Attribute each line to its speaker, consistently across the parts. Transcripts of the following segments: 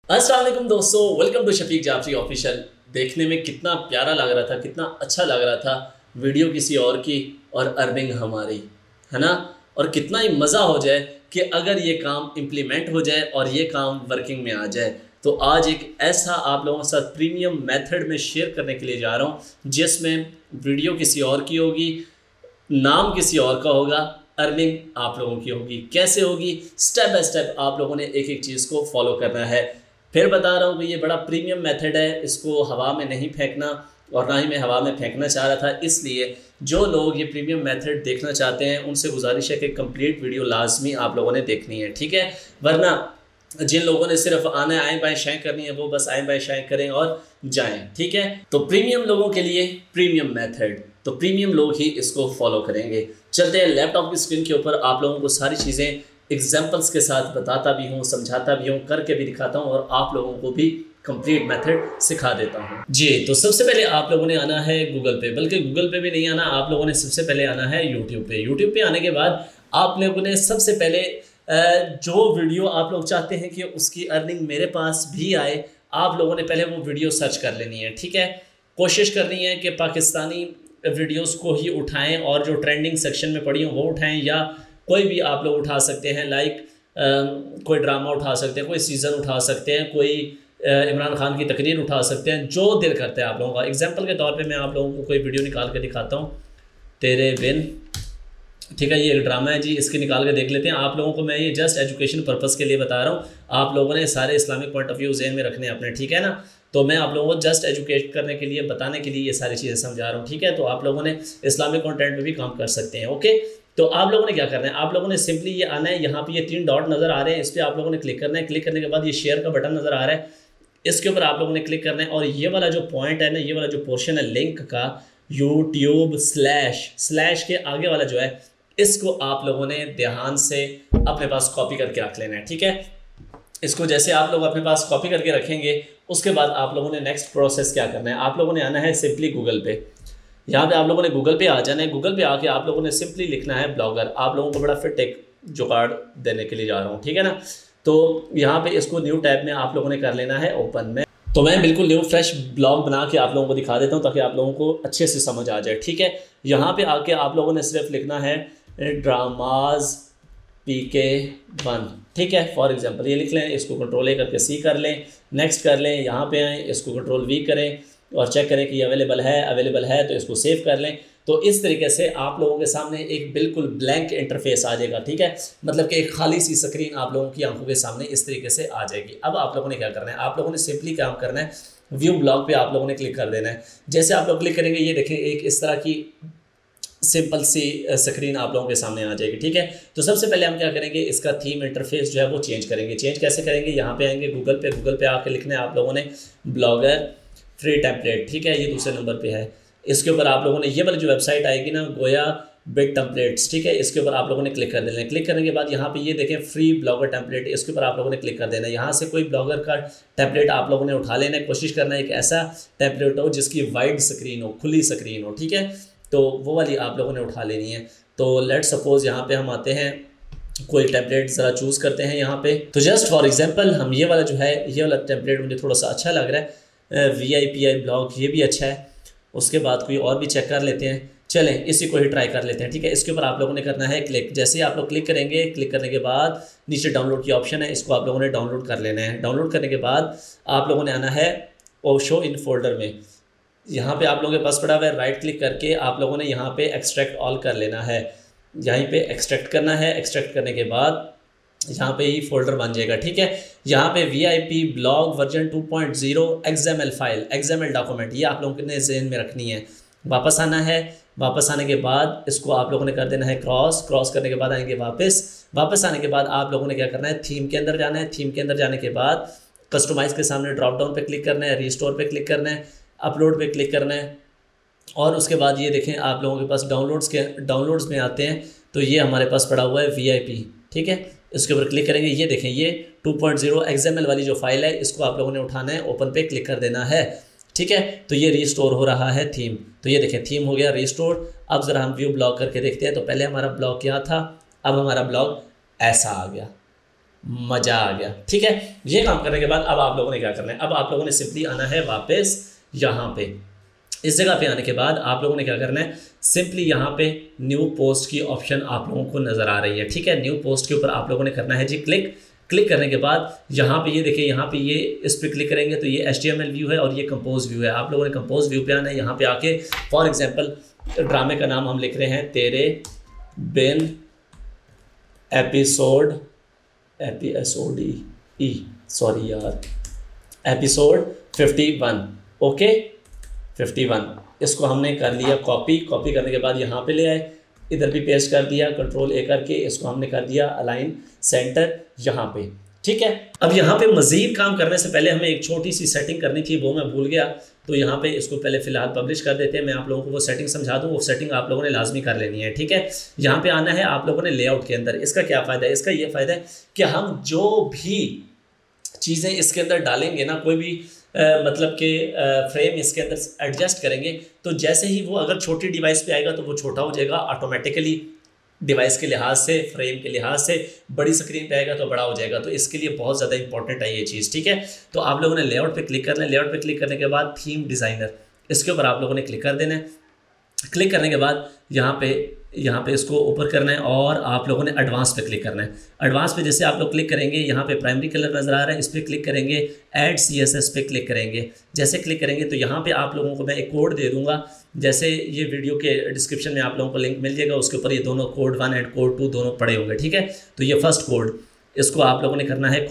Speaker 1: अस्सलाम वालेकुम दोस्तों, welcome to Shafiq Jafri official. देखने में कितना प्यारा लग रहा था, कितना अच्छा लग रहा था। वीडियो किसी और की और अर्निंग हमारी, है ना। और कितना ही मज़ा हो जाए कि अगर ये काम इम्प्लीमेंट हो जाए और ये काम वर्किंग में आ जाए। तो आज एक ऐसा आप लोगों के साथ प्रीमियम मेथड में शेयर करने के लिए जा रहा हूँ जिसमें वीडियो किसी और की होगी, नाम किसी और का होगा, अर्निंग आप लोगों की होगी। कैसे होगी, स्टेप बाय स्टेप आप लोगों ने एक एक चीज़ को फॉलो करना है। फिर बता रहा हूँ कि ये बड़ा प्रीमियम मेथड है, इसको हवा में नहीं फेंकना और ना ही मैं हवा में फेंकना चाह रहा था। इसलिए जो लोग ये प्रीमियम मेथड देखना चाहते हैं उनसे गुजारिश है कि कंप्लीट वीडियो लाजमी आप लोगों ने देखनी है, ठीक है। वरना जिन लोगों ने सिर्फ आना आए बाएँ शाएँ करनी है वो बस आए बाएँ शाएँ करें और जाएं, ठीक है। तो प्रीमियम लोगों के लिए प्रीमियम मेथड, तो प्रीमियम लोग ही इसको फॉलो करेंगे। चलते हैं लैपटॉप की स्क्रीन के ऊपर, आप लोगों को सारी चीज़ें एग्जाम्पल्स के साथ बताता भी हूँ, समझाता भी हूँ, करके भी दिखाता हूँ और आप लोगों को भी कंप्लीट मेथड सिखा देता हूँ जी। तो सबसे पहले आप लोगों ने आना है गूगल पे, बल्कि गूगल पे भी नहीं आना, आप लोगों ने सबसे पहले आना है यूट्यूब पे। यूट्यूब पे आने के बाद आप लोगों ने सबसे पहले जो वीडियो आप लोग चाहते हैं कि उसकी अर्निंग मेरे पास भी आए, आप लोगों ने पहले वो वीडियो सर्च कर लेनी है, ठीक है। कोशिश करनी है कि पाकिस्तानी वीडियोस को ही उठाएं और जो ट्रेंडिंग सेक्शन में पड़ी हो वो उठाएं, या कोई भी आप लोग उठा सकते हैं। लाइक कोई ड्रामा उठा सकते हैं, कोई सीज़न उठा सकते हैं, कोई इमरान खान की तकरीर उठा सकते हैं, जो दिल करता है आप लोगों का। एग्जांपल के तौर पे मैं आप लोगों को कोई वीडियो निकाल के दिखाता हूँ, तेरे बिन, ठीक है। ये एक ड्रामा है जी, इसके निकाल के देख लेते हैं। आप लोगों को मैं ये जस्ट एजुकेशन पर्पज़ के लिए बता रहा हूँ, आप लोगों ने सारे इस्लामिक पॉइंट ऑफ व्यू ज़हन में रखने अपने, ठीक है ना। तो मैं आप लोगों को जस्ट एजुकेट करने के लिए, बताने के लिए ये सारी चीज़ें समझा रहा हूँ, ठीक है। तो आप लोगों ने इस्लामिक कंटेंट में भी काम कर सकते हैं, ओके। तो आप लोगों ने क्या करना है, आप लोगों ने सिंपली ये आना है, यहाँ पे ये 3 डॉट नज़र आ रहे हैं, इस पर आप लोगों ने क्लिक करना है। क्लिक करने के बाद ये शेयर का बटन नज़र आ रहा है, इसके ऊपर आप लोगों ने क्लिक करना है। और ये वाला जो पॉइंट है ना, ये वाला जो पोर्शन है लिंक का, यूट्यूब स्लैश के आगे वाला जो है, इसको आप लोगों ने ध्यान से अपने पास कॉपी करके रख लेना है, ठीक है। इसको जैसे आप लोग अपने पास कॉपी करके रखेंगे, उसके बाद आप लोगों ने नेक्स्ट प्रोसेस क्या करना है, आप लोगों ने आना है सिंपली गूगल पे। यहाँ पे आप लोगों ने गूगल पे आ जाना है। गूगल पे आके आप लोगों ने सिंपली लिखना है ब्लॉगर। आप लोगों को बड़ा फिट एक जुगाड़ देने के लिए जा रहा हूँ, ठीक है ना। तो यहाँ पे इसको न्यू टैब में आप लोगों ने कर लेना है ओपन में। तो मैं बिल्कुल न्यू फ्रेश ब्लॉग बना के आप लोगों को दिखा देता हूँ ताकि आप लोगों को अच्छे से समझ आ जाए, ठीक है। यहाँ पे आके आप लोगों ने सिर्फ लिखना है ड्रामाज PK1, ठीक है। फॉर एग्जांपल ये लिख लें, इसको कंट्रोल A करके C कर लें, नेक्स्ट कर लें, यहाँ पे आएँ, इसको कंट्रोल V करें और चेक करें कि अवेलेबल है तो इसको सेव कर लें। तो इस तरीके से आप लोगों के सामने एक बिल्कुल ब्लैंक इंटरफेस आ जाएगा, ठीक है। मतलब कि एक खाली सी स्क्रीन आप लोगों की आंखों के सामने इस तरीके से आ जाएगी। अब आप लोगों ने क्या करना है, आप लोगों ने सिंपली काम करना है, व्यू ब्लॉग पे आप लोगों ने क्लिक कर देना है। जैसे आप लोग क्लिक करेंगे, ये देखें एक इस तरह की सिंपल सी स्क्रीन आप लोगों के सामने आ जाएगी, ठीक है। तो सबसे पहले हम क्या करेंगे, इसका थीम इंटरफेस जो है वो चेंज करेंगे। चेंज कैसे करेंगे, यहाँ पे आएंगे गूगल पे आके लिखना है आप लोगों ने ब्लॉगर फ्री टेम्पलेट, ठीक है। ये दूसरे नंबर पे है। इसके ऊपर आप लोगों ने ये वाली जो वेबसाइट आएगी ना, गोया बिट टेम्पलेट्स, ठीक है, इसके ऊपर आप लोगों ने क्लिक कर देना है। क्लिक करने के बाद यहाँ पे ये देखें फ्री ब्लॉगर टेम्पलेट, इसके ऊपर आप लोगों ने क्लिक कर देना है। यहाँ से कोई ब्लॉगर का टेम्पलेट आप लोगों ने उठा लेना है। कोशिश करना है एक ऐसा टेम्पलेट हो जिसकी वाइड स्क्रीन हो, खुली स्क्रीन हो, ठीक है। तो वो वाली आप लोगों ने उठा लेनी है। तो लेट सपोज यहाँ पे हम आते हैं, कोई टेम्पलेट ज़रा चूज़ करते हैं यहाँ पे। तो जस्ट फॉर एग्जांपल हम ये वाला जो है, ये वाला टेम्पलेट मुझे थोड़ा सा अच्छा लग रहा है, VIPI ब्लॉग, ये भी अच्छा है। उसके बाद कोई और भी चेक कर लेते हैं, चलें इसी को ही ट्राई कर लेते हैं, ठीक है। इसके ऊपर आप लोगों ने करना है क्लिक। जैसे ही आप लोग क्लिक करेंगे, क्लिक करने के बाद नीचे डाउनलोड की ऑप्शन है, इसको आप लोगों ने डाउनलोड कर लेना है। डाउनलोड करने के बाद आप लोगों ने आना है और शो इन फोल्डर में। यहाँ पे आप लोगों के पास पड़ा हुआ है, राइट क्लिक करके आप लोगों ने यहाँ पे एक्सट्रैक्ट ऑल कर लेना है। यहीं पे एक्सट्रैक्ट करना है। एक्सट्रैक्ट करने के बाद यहाँ पे ही फोल्डर बन जाएगा, ठीक है। यहाँ पे VIP blog version 2.0 XML file, XML document, ये आप लोगों ने ज़हन में रखनी है। वापस आना है। वापस आने के बाद इसको आप लोगों ने कर देना है क्रॉस करने के बाद आएंगे वापस आने के बाद आप लोगों ने क्या करना है, थीम के अंदर जाना है। थीम के अंदर जाने के बाद कस्टमाइज़ के सामने ड्रॉप डाउन पे क्लिक करना है, रिस्टोर पे क्लिक करना है, अपलोड पे क्लिक करना है। और उसके बाद ये देखें आप लोगों के पास डाउनलोड्स में आते हैं, तो ये हमारे पास पड़ा हुआ है VIP, ठीक है। इसके ऊपर क्लिक करेंगे, ये देखें ये 2.0 XML वाली जो फाइल है, इसको आप लोगों ने उठाना है, ओपन पे क्लिक कर देना है, ठीक है। तो ये रिस्टोर हो रहा है थीम। तो ये देखें थीम हो गया रिस्टोर। अब ज़रा हम व्यू ब्लॉग करके देखते हैं। तो पहले हमारा ब्लॉग क्या था, अब हमारा ब्लॉग ऐसा आ गया, मज़ा आ गया। ठीक है, ये काम करने के बाद अब आप लोगों ने क्या करना है, अब आप लोगों ने सिंपली आना है वापस यहाँ पे। इस जगह पे आने के बाद आप लोगों ने क्या करना है, सिंपली यहाँ पे न्यू पोस्ट की ऑप्शन आप लोगों को नज़र आ रही है। ठीक है, न्यू पोस्ट के ऊपर आप लोगों ने करना है जी क्लिक। क्लिक करने के बाद यहाँ पे ये देखिए, यहाँ पे ये इस पर क्लिक करेंगे तो ये HTML व्यू है और ये कंपोज व्यू है। आप लोगों ने कंपोज व्यू पे आना है। यहाँ पे आके फॉर एग्जांपल ड्रामे का नाम हम लिख रहे हैं तेरे बिन एपिसोड एपिसोड 51। ओके 51, इसको हमने कर लिया कॉपी। कॉपी करने के बाद यहाँ पे ले आए, इधर भी पेस्ट कर दिया, कंट्रोल A करके इसको हमने कर दिया अलाइन सेंटर यहाँ पे। ठीक है, अब यहाँ पे मज़ीद काम करने से पहले हमें एक छोटी सी सेटिंग करनी थी, वो मैं भूल गया। तो यहाँ पे इसको पहले फ़िलहाल पब्लिश कर देते हैं। मैं आप लोगों को वो सेटिंग समझा दूँ, वो सेटिंग आप लोगों ने लाजमी कर लेनी है। ठीक है, यहाँ पे आना है आप लोगों ने लेआउट के अंदर। इसका क्या फ़ायदा है, इसका ये फ़ायदा है कि हम जो भी चीज़ें इसके अंदर डालेंगे ना, कोई भी मतलब कि फ्रेम इसके अंदर एडजस्ट करेंगे, तो जैसे ही वो अगर छोटी डिवाइस पे आएगा तो वो छोटा हो जाएगा ऑटोमेटिकली डिवाइस के लिहाज से, फ्रेम के लिहाज से। बड़ी स्क्रीन पे आएगा तो बड़ा हो जाएगा। तो इसके लिए बहुत ज़्यादा इंपॉर्टेंट है ये चीज़। ठीक है, तो आप लोगों ने लेआउट पे क्लिक करना है। लेआउट पे क्लिक करने के बाद थीम डिज़ाइनर, इसके ऊपर आप लोगों ने क्लिक कर देना है। क्लिक करने के बाद यहाँ पे इसको ऊपर करना है और आप लोगों ने एडवांस पे क्लिक करना है। एडवांस पे जैसे आप लोग क्लिक करेंगे, यहाँ पे प्राइमरी कलर नज़र आ रहा है, इस पर क्लिक करेंगे, ऐड CSS पे क्लिक करेंगे। जैसे क्लिक करेंगे तो यहाँ पे आप लोगों को मैं एक कोड दे दूँगा। जैसे ये वीडियो के डिस्क्रिप्शन में आप लोगों को लिंक मिल जाएगा, उसके ऊपर ये दोनों कोड 1 एंड कोड 2 दोनों पड़े होंगे। ठीक है, तो ये फर्स्ट कोड, इसको आप लोगों ने करना है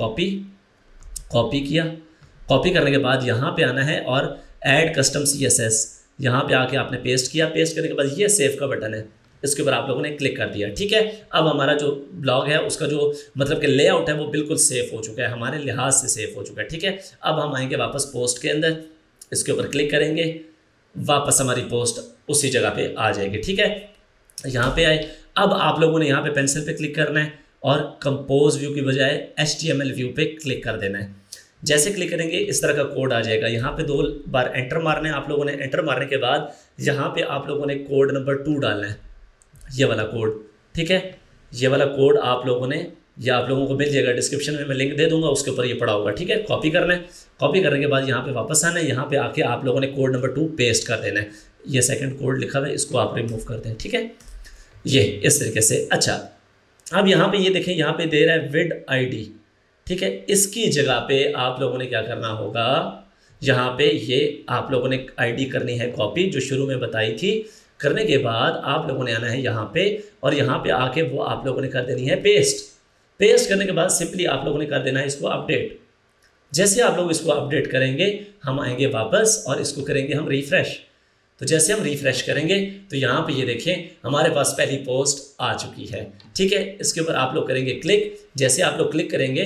Speaker 1: कॉपी किया। कॉपी करने के बाद यहाँ पे आना है और ऐड कस्टम CSS, यहाँ पे आके आपने पेस्ट किया। पेस्ट करने के बाद ये सेव का बटन है, इसके ऊपर आप लोगों ने क्लिक कर दिया। ठीक है, अब हमारा जो ब्लॉग है उसका जो मतलब कि लेआउट है वो बिल्कुल सेफ हो चुका है, हमारे लिहाज से सेफ हो चुका है। ठीक है, अब हम आएंगे वापस पोस्ट के अंदर, इसके ऊपर क्लिक करेंगे, वापस हमारी पोस्ट उसी जगह पे आ जाएगी। ठीक है, यहाँ पे आए। अब आप लोगों ने यहाँ पे पेंसिल पे क्लिक करना है और कंपोज व्यू की बजाय HTML व्यू पे क्लिक कर देना है। जैसे क्लिक करेंगे इस तरह का कोड आ जाएगा। यहाँ पे 2 बार एंटर मारना है आप लोगों ने। एंटर मारने के बाद यहाँ पे आप लोगों ने कोड नंबर 2 डालना है, ये वाला कोड। ठीक है, ये वाला कोड आप लोगों ने, ये आप लोगों को मिल जाएगा, डिस्क्रिप्शन में मैं लिंक दे दूंगा, उसके ऊपर ये पड़ा होगा। ठीक है, कॉपी करना है। कॉपी करने के बाद यहाँ पे वापस आना है। यहाँ पे आके आप लोगों ने कोड नंबर 2 पेस्ट कर देना है। ये सेकंड कोड लिखा हुआ है, इसको आप रिमूव कर दें। ठीक है, ये इस तरीके से। अच्छा, अब यहाँ पे ये देखें, यहाँ पे दे रहा है विड ID। ठीक है, इसकी जगह पे आप लोगों ने क्या करना होगा, यहाँ पे ये आप लोगों ने ID करनी है कॉपी, जो शुरू में बताई थी। करने के बाद आप लोगों ने आना है यहाँ पे और यहाँ पे आके वो आप लोगों ने कर देनी है पेस्ट। पेस्ट करने के बाद सिंपली आप लोगों ने कर देना है इसको अपडेट। जैसे आप लोग इसको अपडेट करेंगे, हम आएंगे वापस और इसको करेंगे हम रिफ़्रेश। तो जैसे हम रिफ़्रेश करेंगे तो यहाँ पे ये देखें हमारे पास पहली पोस्ट आ चुकी है। ठीक है, इसके ऊपर आप लोग करेंगे क्लिक। जैसे आप लोग क्लिक करेंगे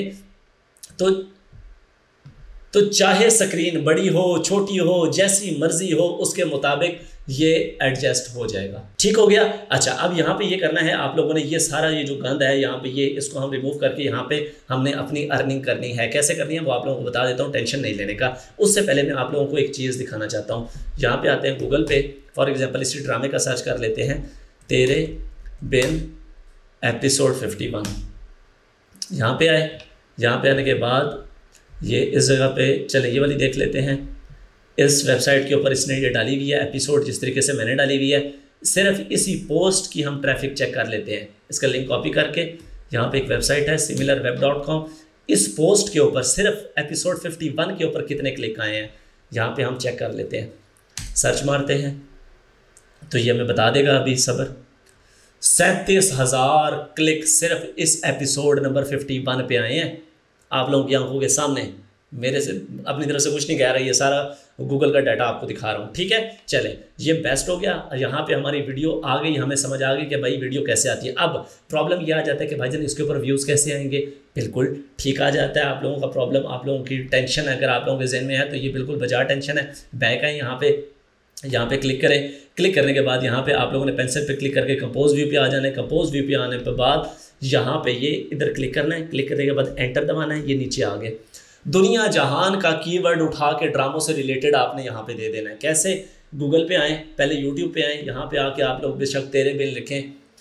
Speaker 1: तो चाहे स्क्रीन बड़ी हो छोटी हो, जैसी मर्जी हो, उसके मुताबिक ये एडजस्ट हो जाएगा। ठीक हो गया। अच्छा, अब यहाँ पे ये करना है आप लोगों ने, ये सारा ये जो गंद है यहाँ पे, ये इसको हम रिमूव करके यहाँ पे हमने अपनी अर्निंग करनी है। कैसे करनी है वो आप लोगों को बता देता हूँ, टेंशन नहीं लेने का। उससे पहले मैं आप लोगों को एक चीज़ दिखाना चाहता हूँ। यहाँ पे आते हैं गूगल पे, फॉर एग्जाम्पल इसी ड्रामे का सर्च कर लेते हैं, तेरे बिन एपिसोड 51। यहाँ पे आए। यहाँ पे आने के बाद ये इस जगह पे चले, ये वाली देख लेते हैं। इस वेबसाइट के ऊपर इसने ये डाली हुई है एपिसोड, जिस तरीके से मैंने डाली हुई है। सिर्फ इसी पोस्ट की हम ट्रैफिक चेक कर लेते हैं। इसका लिंक कॉपी करके यहाँ पे एक वेबसाइट है similarweb.com, इस पोस्ट के ऊपर सिर्फ एपिसोड 51 के ऊपर कितने क्लिक आए हैं यहाँ पे हम चेक कर लेते हैं। सर्च मारते हैं तो ये हमें बता देगा, अभी सब्र। 37,000 क्लिक सिर्फ इस एपिसोड नंबर 51 पे आए हैं आप लोगों की आंखों के सामने। मेरे से अपनी तरफ से कुछ नहीं कह रहा, ये सारा गूगल का डाटा आपको दिखा रहा हूँ। ठीक है, चले, ये बेस्ट हो गया। यहाँ पे हमारी वीडियो आ गई, हमें समझ आ गई कि भाई वीडियो कैसे आती है। अब प्रॉब्लम ये आ जाता है कि भाईजान इसके ऊपर व्यूज़ कैसे आएंगे। बिल्कुल ठीक आ जाता है आप लोगों का प्रॉब्लम, आप लोगों की टेंशन अगर आप लोगों के जहन में है तो ये बिल्कुल बजा टेंशन है। बैक आए, यहाँ पे क्लिक करें। क्लिक करने के बाद यहाँ पे आप लोगों ने पेंसिल पे क्लिक करके कंपोज व्यू पे आ जाना है। कंपोज व्यू पे आने के बाद यहाँ पे ये इधर क्लिक करना है। क्लिक करने के बाद एंटर दबाना है, ये नीचे आ गए। दुनिया जहान का कीवर्ड उठा के ड्रामों से रिलेटेड आपने यहाँ पे दे देना है। कैसे, गूगल पे आएँ, पहले यूट्यूब पे आएँ, यहाँ पे आके आप लोग बेशक तेरे बिन लिखें,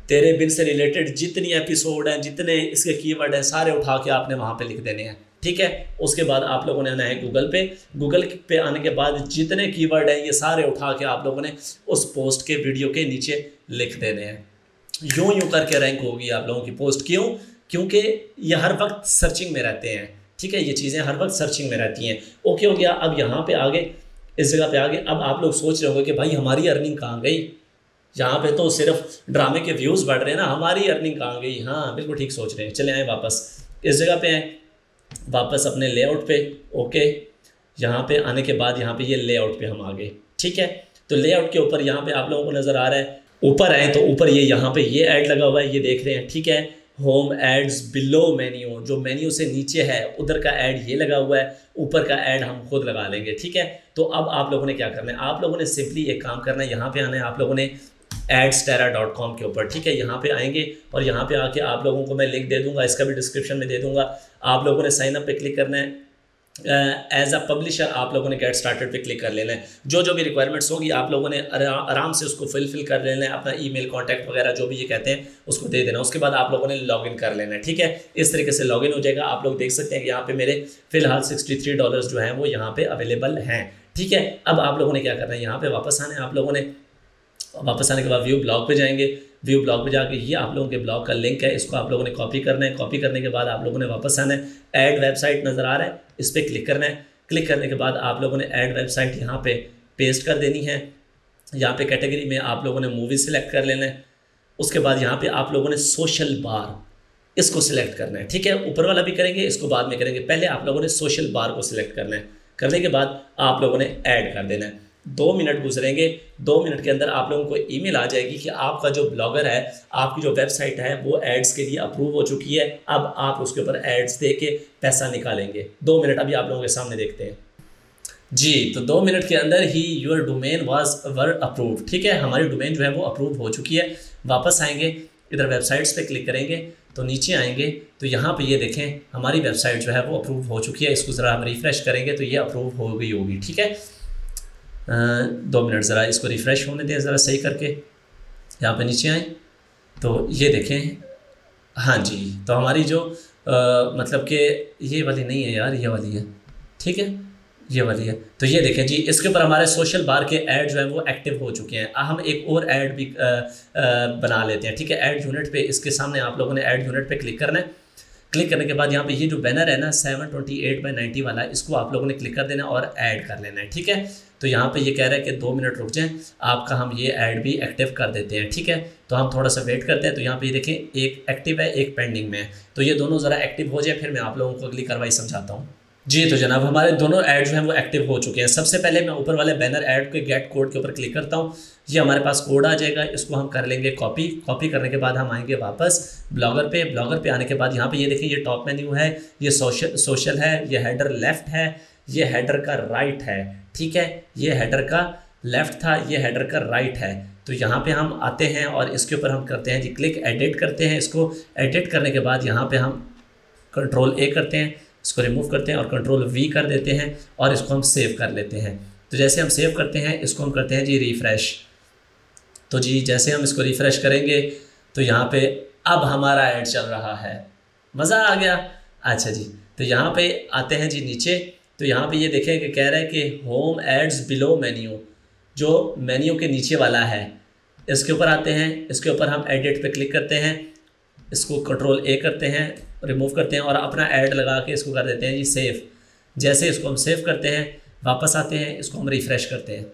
Speaker 1: तेरे बिन से रिलेटेड जितनी एपिसोड हैं, जितने इसके कीवर्ड हैं, सारे उठा के आपने वहाँ पे लिख देने हैं, ठीक है। उसके बाद आप लोगों ने आना है गूगल पे आने के बाद जितने कीवर्ड हैं ये सारे उठा के आप लोगों ने उस पोस्ट के वीडियो के नीचे लिख देने हैं। यूं करके रैंक होगी आप लोगों की पोस्ट। क्यों? क्योंकि ये हर वक्त सर्चिंग में रहते हैं, ठीक है। ये चीज़ें हर वक्त सर्चिंग में रहती हैं। ओके हो गया। अब यहाँ पे आगे इस जगह पे आगे अब आप लोग सोच रहे होंगे कि भाई हमारी अर्निंग कहाँ गई, यहाँ पे तो सिर्फ ड्रामे के व्यूज़ बढ़ रहे हैं ना, हमारी अर्निंग कहाँ गई। हाँ बिल्कुल ठीक सोच रहे हैं। चले आए वापस इस जगह पे आए, वापस अपने लेआउट पे। ओके, यहाँ पे आने के बाद यहाँ पे ये लेआउट पे हम आ गए, ठीक है। तो लेआउट के ऊपर यहाँ पे आप लोगों को नज़र आ रहा है, ऊपर आए तो ऊपर ये यहाँ पे ये ऐड लगा हुआ है, ये देख रहे हैं, ठीक है। होम एड्स बिलो मेन्यू, जो मेन्यू से नीचे है उधर का ऐड ये लगा हुआ है, ऊपर का ऐड हम खुद लगा लेंगे, ठीक है। तो अब आप लोगों ने क्या करना है, आप लोगों ने सिंपली एक काम करना है, यहाँ पे आना है आप लोगों ने adstera.com के ऊपर, ठीक है। यहाँ पे आएंगे और यहाँ पे आके आप लोगों को मैं लिंक दे दूंगा, इसका भी डिस्क्रिप्शन में दे दूंगा। आप लोगों ने साइन अप पे क्लिक करना है, एज अ पब्लिशर आप लोगों ने गेट स्टार्टेड पे क्लिक कर लेना है। जो भी रिक्वायरमेंट्स होगी आप लोगों ने आराम से उसको फिल कर लेना है, अपना ईमेल कॉन्टैक्ट वगैरह जो भी ये कहते हैं उसको दे देना। उसके बाद आप लोगों ने लॉगिन कर लेना है, ठीक है। इस तरीके से लॉगिन हो जाएगा। आप लोग देख सकते हैं कि यहाँ पे मेरे फिलहाल $63 जो हैं वो यहाँ पे अवेलेबल हैं, ठीक है। अब आप लोगों ने क्या करना है, यहाँ पे वापस आना है। आप लोगों ने वापस आने के बाद व्यू ब्लॉग पे जाएंगे। व्यू ब्लॉग पे जाके ये आप लोगों के ब्लॉग का लिंक है, इसको आप लोगों ने कॉपी करना है। कॉपी करने के बाद आप लोगों ने वापस आना है, ऐड वेबसाइट नज़र आ रहा है, इस पर क्लिक करना है। क्लिक करने के बाद आप लोगों ने ऐड वेबसाइट यहाँ पे पेस्ट कर देनी है। यहाँ पे कैटेगरी में आप लोगों ने मूवी सिलेक्ट कर लेना है। उसके बाद यहाँ पे आप लोगों ने सोशल बार इसको सिलेक्ट करना है, ठीक है। ऊपर वाला भी करेंगे, इसको बाद में करेंगे। पहले आप लोगों ने सोशल बार को सिलेक्ट करना है। करने के बाद आप लोगों ने ऐड कर देना है। 2 मिनट गुजरेंगे, 2 मिनट के अंदर आप लोगों को ईमेल आ जाएगी कि आपका जो ब्लॉगर है, आपकी जो वेबसाइट है वो एड्स के लिए अप्रूव हो चुकी है। अब आप उसके ऊपर एड्स दे के पैसा निकालेंगे। 2 मिनट अभी आप लोगों के सामने देखते हैं जी। तो 2 मिनट के अंदर ही योर डोमेन वर अप्रूव, ठीक है। हमारी डोमेन जो है वो अप्रूव हो चुकी है। वापस आएंगे, इधर वेबसाइट्स पे क्लिक करेंगे तो नीचे आएंगे तो यहाँ पे ये देखें हमारी वेबसाइट जो है वो अप्रूव हो चुकी है। इसको ज़रा हम रिफ़्रेश करेंगे तो ये अप्रूव हो गई होगी, ठीक है। 2 मिनट ज़रा इसको रिफ़्रेश होने दें ज़रा सही करके। यहाँ पे नीचे आए तो ये देखें, हाँ जी। तो हमारी जो मतलब कि ये वाली नहीं है यार, ये वाली है, ठीक है, ये वाली है। तो ये देखें जी, इसके ऊपर हमारे सोशल बार के ऐड जो है वो एक्टिव हो चुके हैं। हम एक और ऐड भी बना लेते हैं, ठीक है। ऐड यूनिट पे, इसके सामने आप लोगों ने ऐड यूनिट पे क्लिक करना है। क्लिक करने के बाद यहाँ पे ये जो बैनर है ना 728x90 वाला, इसको आप लोगों ने क्लिक कर देना और ऐड कर लेना है, ठीक है। तो यहाँ पे ये कह रहा है कि 2 मिनट रुक जाएं, आपका हम ये ऐड भी एक्टिव कर देते हैं, ठीक है। तो हम थोड़ा सा वेट करते हैं। तो यहाँ पे ये देखें, एक एक्टिव है, एक पेंडिंग में है। तो ये दोनों ज़रा एक्टिव हो जाए, फिर मैं आप लोगों को अगली कार्रवाई समझाता हूँ जी। तो जनाब हमारे दोनों ऐड जो हैं वो एक्टिव हो चुके हैं। सबसे पहले मैं ऊपर वाले बैनर ऐड के गेट कोड के ऊपर क्लिक करता हूँ। ये हमारे पास कोड आ जाएगा, इसको हम कर लेंगे कॉपी। कॉपी करने के बाद हम आएंगे वापस ब्लॉगर पे। ब्लॉगर पे आने के बाद यहाँ पे ये देखिए, ये टॉप मेन्यू है, ये सोशल है, ये हेडर लेफ़्ट है, ये हेडर का राइट है, ठीक है। ये हेडर का लेफ़्ट था, ये हेडर का राइट है। तो यहाँ पे हम आते हैं और इसके ऊपर हम करते हैं जी क्लिक, एडिट करते हैं। इसको एडिट करने के बाद यहाँ पे हम Ctrl+A करते हैं, इसको रिमूव करते हैं और Ctrl+V कर देते हैं और इसको हम सेव कर लेते हैं। तो जैसे हम सेव करते हैं, इसको हम करते हैं जी रिफ़्रेश। तो जी जैसे हम इसको रिफ़्रेश करेंगे तो यहाँ पे अब हमारा ऐड चल रहा है। मज़ा आ गया। अच्छा जी, तो यहाँ पे आते हैं जी नीचे। तो यहाँ पे ये देखें कि कह रहा है कि होम एड्स बिलो मेन्यू, जो मेन्यू के नीचे वाला है, इसके ऊपर आते हैं। इसके ऊपर हम एडिट पे क्लिक करते हैं, इसको Ctrl+A करते हैं, रिमूव करते हैं और अपना ऐड लगा के इसको कर देते हैं जी सेव। जैसे इसको हम सेव करते हैं, वापस आते हैं, इसको हम रिफ़्रेश करते हैं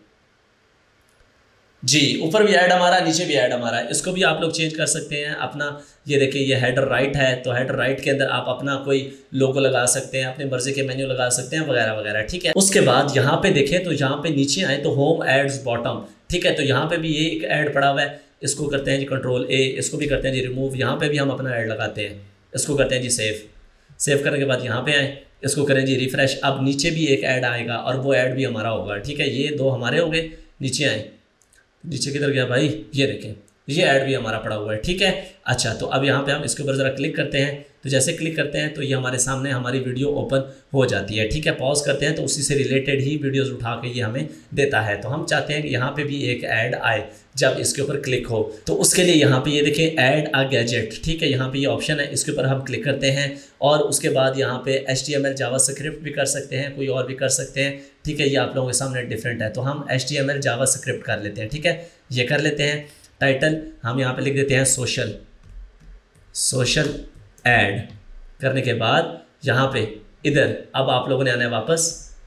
Speaker 1: जी। ऊपर भी ऐड हमारा, नीचे भी ऐड हमारा। इसको भी आप लोग चेंज कर सकते हैं अपना। ये देखिए, ये हेडर राइट है, तो हेडर राइट के अंदर आप अपना कोई लोगो लगा सकते हैं, अपनी मर्जी के मेन्यू लगा सकते हैं वगैरह वगैरह, ठीक है। उसके बाद यहाँ पे देखें तो यहाँ पे नीचे आए तो होम एड्स बॉटम, ठीक है। तो यहाँ पे भी ये एक ऐड पड़ा हुआ है, इसको करते हैं जी Ctrl+A, इसको भी करते हैं जी रिमूव। यहाँ पे भी हम अपना ऐड लगाते हैं, इसको करते हैं जी सेव। सेव करने के बाद यहाँ पे आए, इसको करें जी रिफ़्रेश। अब नीचे भी एक ऐड आएगा और वो ऐड भी हमारा होगा, ठीक है। ये 2 हमारे हो गए। नीचे आए, नीचे किधर गया भाई, ये देखें, ये ऐड भी हमारा पड़ा हुआ है, ठीक है। अच्छा, तो अब यहाँ पे हम इसके ऊपर ज़रा क्लिक करते हैं, तो जैसे क्लिक करते हैं तो ये हमारे सामने हमारी वीडियो ओपन हो जाती है। ठीक है, पॉज करते हैं तो उसी से रिलेटेड ही वीडियोस उठा के ये हमें देता है। तो हम चाहते हैं कि यहाँ पे भी एक ऐड आए जब इसके ऊपर क्लिक हो, तो उसके लिए यहाँ पे ये देखिए ऐड अ गैजेट। ठीक है, यहाँ पे ये ऑप्शन है, इसके ऊपर हम क्लिक करते हैं और उसके बाद यहाँ पे HTML जावास्क्रिप्ट भी कर सकते हैं, कोई और भी कर सकते हैं। ठीक है, ये आप लोगों के सामने डिफरेंट है, तो हम HTML जावास्क्रिप्ट कर लेते हैं। ठीक है, ये कर लेते हैं। टाइटल हम यहाँ पे लिख देते हैं सोशल ऐड। करने के बाद यहाँ पे इधर अब आप लोगों ने आना है वापस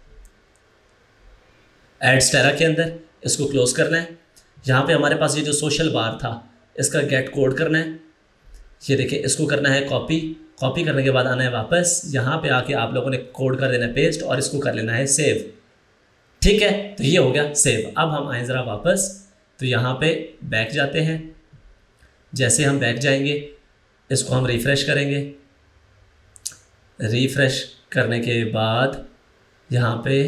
Speaker 1: एड्स टेरा के अंदर, इसको क्लोज करना है। यहाँ पे हमारे पास ये जो सोशल बार था इसका गेट कोड करना है, ये देखिए इसको करना है कॉपी करने के बाद आना है वापस, यहाँ पे आके आप लोगों ने कोड कर देना है पेस्ट और इसको कर लेना है सेव। ठीक है, तो ये हो गया सेव। अब हम आए ज़रा वापस, तो यहाँ पे बैक जाते हैं। जैसे हम बैक जाएंगे इसको हम रिफ़्रेश करेंगे। रिफ़्रेश करने के बाद यहाँ पे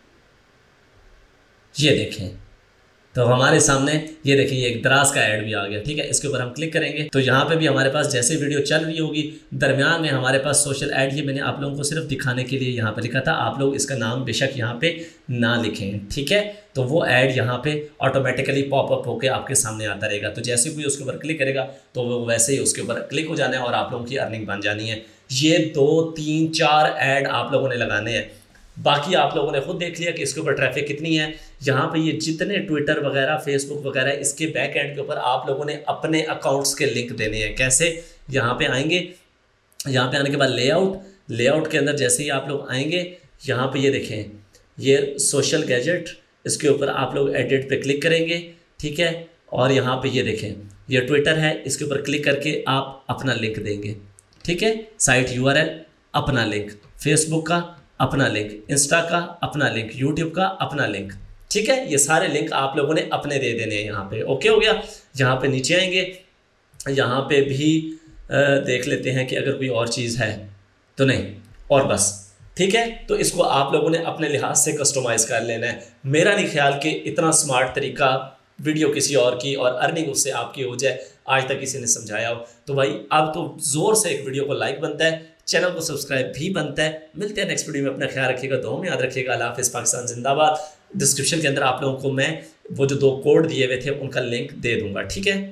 Speaker 1: ये देखें तो हमारे सामने ये देखिए एक दराज का ऐड भी आ गया। ठीक है, इसके ऊपर हम क्लिक करेंगे तो यहाँ पे भी हमारे पास जैसे वीडियो चल रही होगी दरमियान में हमारे पास सोशल ऐड, ये मैंने आप लोगों को सिर्फ दिखाने के लिए यहाँ पे लिखा था, आप लोग इसका नाम बेशक यहाँ पे ना लिखें। ठीक है, तो वो ऐड यहाँ पे ऑटोमेटिकली पॉपअप होकर आपके सामने आता रहेगा। तो जैसे कोई उसके ऊपर क्लिक करेगा तो वो वैसे ही उसके ऊपर क्लिक हो जाना है और आप लोगों की अर्निंग बन जानी है। ये 2, 3, 4 ऐड आप लोगों ने लगाने हैं, बाकी आप लोगों ने खुद देख लिया कि इसके ऊपर ट्रैफिक कितनी है। यहाँ पे ये जितने ट्विटर वगैरह फेसबुक वगैरह इसके बैक एंड के ऊपर आप लोगों ने अपने अकाउंट्स के लिंक देने हैं। कैसे, यहाँ पे आएंगे, यहाँ पे आने के बाद लेआउट के अंदर जैसे ही आप लोग आएंगे यहाँ पे ये देखें ये सोशल गैजेट, इसके ऊपर आप लोग एडिट पे क्लिक करेंगे। ठीक है, और यहाँ पे ये देखें ये ट्विटर है, इसके ऊपर क्लिक करके आप अपना लिंक देंगे। ठीक है, साइट URL अपना लिंक, फेसबुक का अपना लिंक, इंस्टा का अपना लिंक, यूट्यूब का अपना लिंक। ठीक है, ये सारे लिंक आप लोगों ने अपने दे देने हैं यहाँ पे। ओके हो गया। यहाँ पे नीचे आएंगे, यहाँ पे भी देख लेते हैं कि अगर कोई और चीज़ है तो नहीं, और बस। ठीक है, तो इसको आप लोगों ने अपने लिहाज से कस्टमाइज़ कर लेना है। मेरा नहीं ख्याल कि इतना स्मार्ट तरीका वीडियो किसी और की और अर्निंग उससे आपकी हो जाए आज तक किसी ने समझाया हो। तो भाई अब तो ज़ोर से एक वीडियो को लाइक बनता है, चैनल को सब्सक्राइब भी बनता है। मिलते हैं नेक्स्ट वीडियो में, अपना ख्याल रखिएगा, दुआ में याद रखिएगा। अल्लाह हाफ़िज़, पाकिस्तान जिंदाबाद। डिस्क्रिप्शन के अंदर आप लोगों को मैं वो जो 2 कोड दिए हुए थे उनका लिंक दे दूंगा। ठीक है।